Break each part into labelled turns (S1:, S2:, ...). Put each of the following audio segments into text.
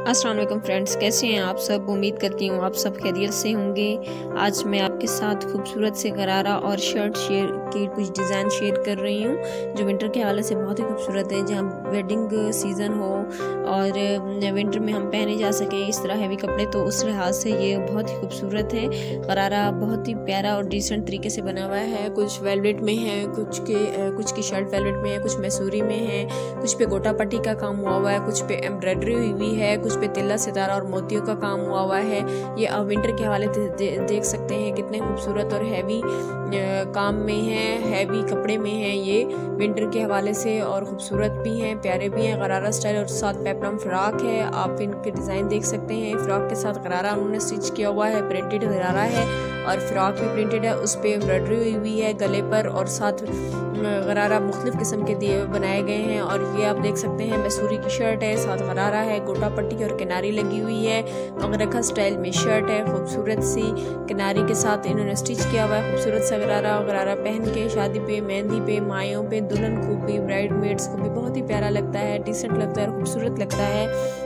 S1: अस्सलाम वालेकुम फ्रेंड्स, कैसे हैं आप सब। उम्मीद करती हूँ आप सब खैरियत से होंगे। आज मैं आपके साथ खूबसूरत से गरारा और शर्ट शेयर की कुछ डिज़ाइन शेयर कर रही हूँ जो विंटर के हवाले से बहुत ही खूबसूरत है। जहाँ वेडिंग सीज़न हो और विंटर में हम पहने जा सकें इस तरह हैवी कपड़े, तो उस लिहाज से ये बहुत ही खूबसूरत है। गरारा बहुत ही प्यारा और डिसेंट तरीके से बना हुआ है। कुछ वेलवेट में है, कुछ की शर्ट वेलवेट में है, कुछ मैसूरी में है, कुछ पे गोटा पट्टी का काम हुआ है, कुछ पे एम्ब्रॉयडरी हुई है, कुछ पे तिल्ला सितारा और मोतियों का काम हुआ है। ये आप विंटर के हवाले से देख सकते हैं कितने खूबसूरत और हैवी काम में है, हैवी कपड़े में है ये विंटर के हवाले से, और खूबसूरत भी हैं, प्यारे भी हैं। गरारा स्टाइल और साथ पेपरम फ्रॉक है। आप इनके डिज़ाइन देख सकते हैं। फ्रॉक के साथ गरारा उन्होंने स्टिच किया हुआ है, प्रिंटेड गरारा है और फ्रॉक भी प्रिंटेड है, उस पर एम्ब्रॉयडरी हुई है गले पर, और साथ गरारा मुख्तलिफ किस्म के दिए बनाए गए हैं। और ये आप देख सकते हैं मैसूरी की शर्ट है, साथ गरारा है, गोटा पट्टी और किनारी लगी हुई है। मगरखा स्टाइल में शर्ट है, खूबसूरत सी किनारी के साथ इन्होंने स्टिच किया हुआ है। खूबसूरत सा गरारा पहन के शादी पे, मेहंदी पे, मायों पे, दुल्हन को भी, ब्राइड मेड्स को भी बहुत ही प्यारा लगता है, डिसेंट लगता है और खूबसूरत लगता है।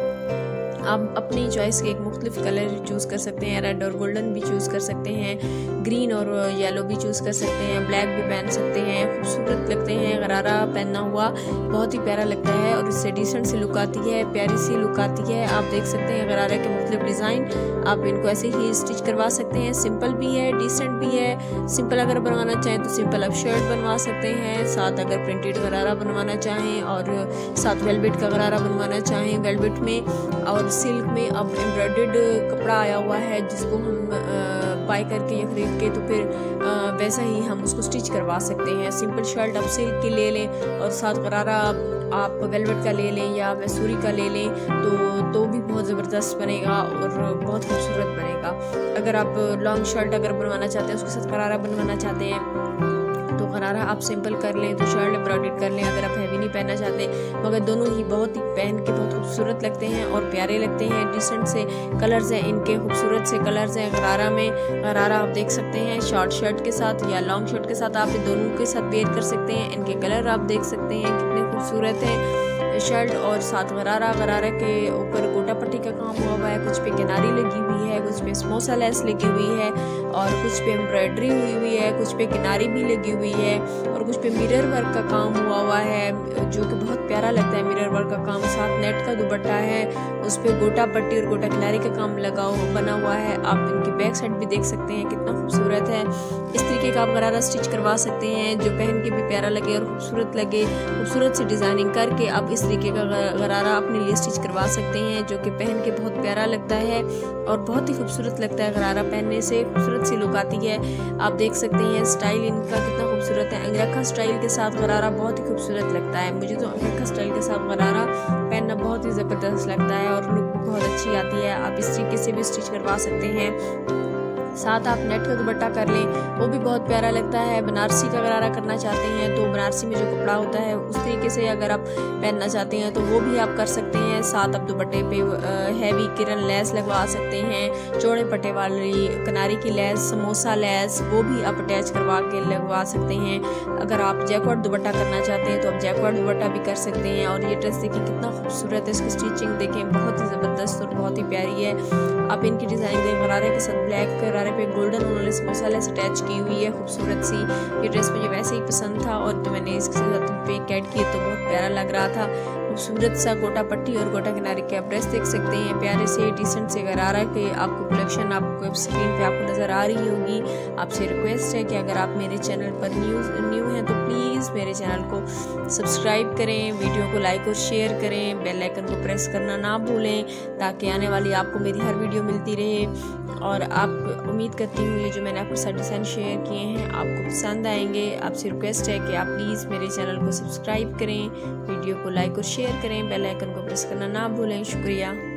S1: आप अपनी चॉइस के एक मुख्तलिफ कलर चूज़ कर सकते हैं, रेड और गोल्डन भी चूज़ कर सकते हैं, ग्रीन और येलो भी चूज़ कर सकते हैं, ब्लैक भी पहन सकते हैं। खूबसूरत लगते हैं। गरारा पहना हुआ बहुत ही प्यारा लगता है और इससे डिसेंट सी लुक आती है, प्यारी सी लुक आती है। आप देख सकते हैं गरारा के मुख्तलिफ डिज़ाइन, आप इनको ऐसे ही स्टिच करवा सकते हैं। सिंपल भी है, डिसेंट भी है। सिंपल अगर बनवाना चाहें तो सिंपल आप शर्ट बनवा सकते हैं, साथ अगर प्रिंटेड गरारा बनवाना चाहें और साथ वेलवेट का गरारा बनवाना चाहें, वेलवेट में और सिल्क में अब एम्ब्रॉयडर्ड कपड़ा आया हुआ है जिसको हम बाय करके या खरीद के तो फिर वैसा ही हम उसको स्टिच करवा सकते हैं। सिंपल शर्ट आप सिल्क की ले लें और साथ गरारा आप वेलवेट का ले लें या मैसूरी का ले लें तो भी बहुत ज़बरदस्त बनेगा और बहुत खूबसूरत बनेगा। अगर आप लॉन्ग शर्ट अगर बनवाना चाहते हैं, उसके साथ गरारा बनवाना चाहते हैं तो गरारा आप सिंपल कर लें, तो शर्ट एम्ब्रॉयडर्ड कर लें। अगर आप हैवी नहीं पहनना चाहते, मगर दोनों ही बहुत ही पहन के बहुत खूबसूरत लगते हैं और प्यारे लगते हैं। डिसेंट से कलर्स हैं इनके, खूबसूरत से कलर्स हैं गरारा में। गरारा आप देख सकते हैं शॉर्ट शर्ट के साथ या लॉन्ग शर्ट के साथ, आप दोनों के साथ वेयर कर सकते हैं। इनके कलर आप देख सकते हैं कितने खूबसूरत हैं शर्ट और साथ गरारा के ऊपर गोटा पट्टी का काम हुआ है, कुछ पे किनारी लगी हुई है, कुछ पे समोसा लेस लगी हुई है और कुछ पे एम्ब्रॉयडरी हुई है, कुछ पे किनारी भी लगी हुई है और कुछ पे मिरर वर्क का काम हुआ है जो कि बहुत प्यारा लगता है। मिरर वर्क का काम, साथ नेट का दुपट्टा है, उस पे गोटा पट्टी और गोटा किनारी का काम बना हुआ है। आप इनकी बैक साइड भी देख सकते हैं कितना खूबसूरत है। इस तरीके का आप गरारा स्टिच करवा सकते हैं जो पहन के भी प्यारा लगे और खूबसूरत लगे। खूबसूरत सी डिज़ाइनिंग करके आप इस तरीके का गरारा अपने लिए स्टिच करवा सकते हैं जो कि पहन के बहुत प्यारा लगता है और बहुत ही खूबसूरत लगता है। गरारा पहनने से खूबसूरत सी लुक आती है। आप देख सकते हैं स्टाइल इनका कितना खूबसूरत है। अंगरखा स्टाइल के साथ गरारा बहुत ही खूबसूरत लगता है। मुझे तो अंगरखा स्टाइल के साथ गरारा पहनना बहुत ही ज़बरदस्त लगता है और लुक भी बहुत अच्छी आती है। आप इस तरीके से भी स्टिच करवा सकते हैं। साथ आप नेट का दुपट्टा कर लें, वो भी बहुत प्यारा लगता है। बनारसी का गरारा करना चाहते हैं तो बनारसी में जो कपड़ा होता है उस तरीके से अगर आप पहनना चाहते हैं तो वो भी आप कर सकते हैं। साथ आप दुपट्टे पे हैवी किरण लेस लगवा सकते हैं, चौड़े पट्टे वाली किनारी की लेस, समोसा लेस, वो भी आप अटैच करवा के लगवा सकते हैं। अगर आप जैकवाट दुपट्टा करना चाहते हैं तो आप जैकवाट दुपट्टा भी कर सकते हैं। और ये ड्रेस देखिए कितना खूबसूरत है, इसकी स्टिचिंग देखें बहुत ही ज़बरदस्त और बहुत ही प्यारी है। आप इनकी डिज़ाइन देखें, गरारे के साथ ब्लैक, गरारे पे गोल्डन उन्होंने समोसा लेस अटैच की हुई है, खूबसूरत सी। ये ड्रेस मुझे वैसे ही पसंद था और तो मैंने इसके साथ पे ऐड किए तो बहुत प्यारा लग रहा था। खूबसूरत सा गोटा पट्टी और गोटा किनारे के आप ड्रेस देख सकते हैं, प्यारे से डिसेंट से गरारा के आपको कलेक्शन आपको स्क्रीन पे आपको नज़र आ रही होगी। आपसे रिक्वेस्ट है कि अगर आप मेरे चैनल पर न्यू हैं तो प्लीज़ मेरे चैनल को सब्सक्राइब करें, वीडियो को लाइक और शेयर करें, बेल आइकन को प्रेस करना ना भूलें ताकि आने वाली आपको मेरी हर वीडियो मिलती रहे। और आप उम्मीद करती हूँ ये जो मैंने आपके साथ डिज़ाइन शेयर किए हैं आपको पसंद आएंगे। आपसे रिक्वेस्ट है कि आप प्लीज़ मेरे चैनल को सब्सक्राइब करें, वीडियो को लाइक और शेयर करें, बेल आइकन को प्रेस करना ना भूलें। शुक्रिया।